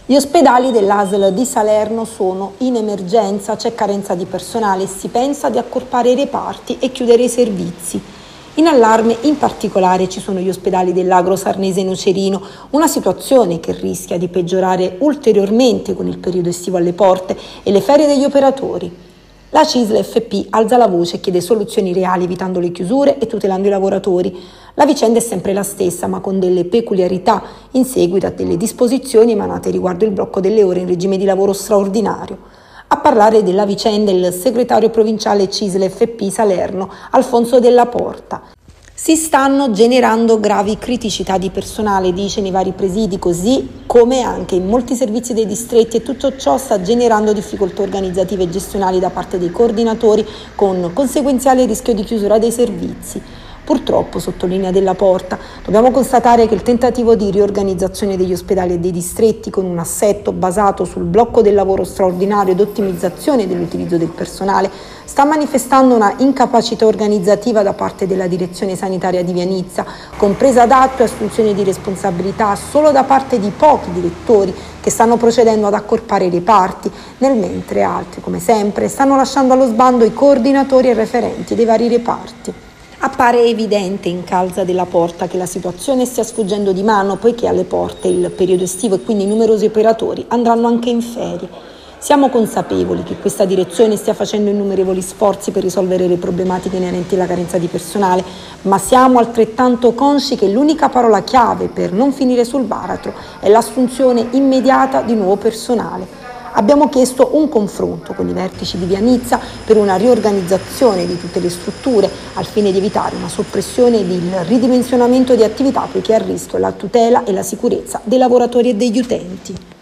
Gli ospedali dell'ASL di Salerno sono in emergenza, c'è carenza di personale, si pensa di accorpare i reparti e chiudere i servizi. In allarme in particolare ci sono gli ospedali dell'Agro Sarnese Nocerino, una situazione che rischia di peggiorare ulteriormente con il periodo estivo alle porte e le ferie degli operatori. La CISL FP alza la voce e chiede soluzioni reali evitando le chiusure e tutelando i lavoratori. La vicenda è sempre la stessa, ma con delle peculiarità in seguito a delle disposizioni emanate riguardo il blocco delle ore in regime di lavoro straordinario. A parlare della vicenda il segretario provinciale CISL FP Salerno, Alfonso Della Porta. Si stanno generando gravi criticità di personale, dice, nei vari presidi, così come anche in molti servizi dei distretti, e tutto ciò sta generando difficoltà organizzative e gestionali da parte dei coordinatori, con conseguenziale rischio di chiusura dei servizi. Purtroppo, sottolinea Della Porta, dobbiamo constatare che il tentativo di riorganizzazione degli ospedali e dei distretti con un assetto basato sul blocco del lavoro straordinario ed ottimizzazione dell'utilizzo del personale sta manifestando una incapacità organizzativa da parte della direzione sanitaria di Vianizza, con presa d'atto e assunzione di responsabilità solo da parte di pochi direttori che stanno procedendo ad accorpare i reparti, nel mentre altri, come sempre, stanno lasciando allo sbando i coordinatori e referenti dei vari reparti. Appare evidente, incalza Della Porta, che la situazione stia sfuggendo di mano, poiché alle porte il periodo estivo e quindi numerosi operatori andranno anche in ferie. Siamo consapevoli che questa direzione stia facendo innumerevoli sforzi per risolvere le problematiche inerenti alla carenza di personale, ma siamo altrettanto consci che l'unica parola chiave per non finire sul baratro è l'assunzione immediata di nuovo personale. Abbiamo chiesto un confronto con i vertici di Vianizza per una riorganizzazione di tutte le strutture al fine di evitare una soppressione ed il ridimensionamento di attività, poiché a rischio la tutela e la sicurezza dei lavoratori e degli utenti.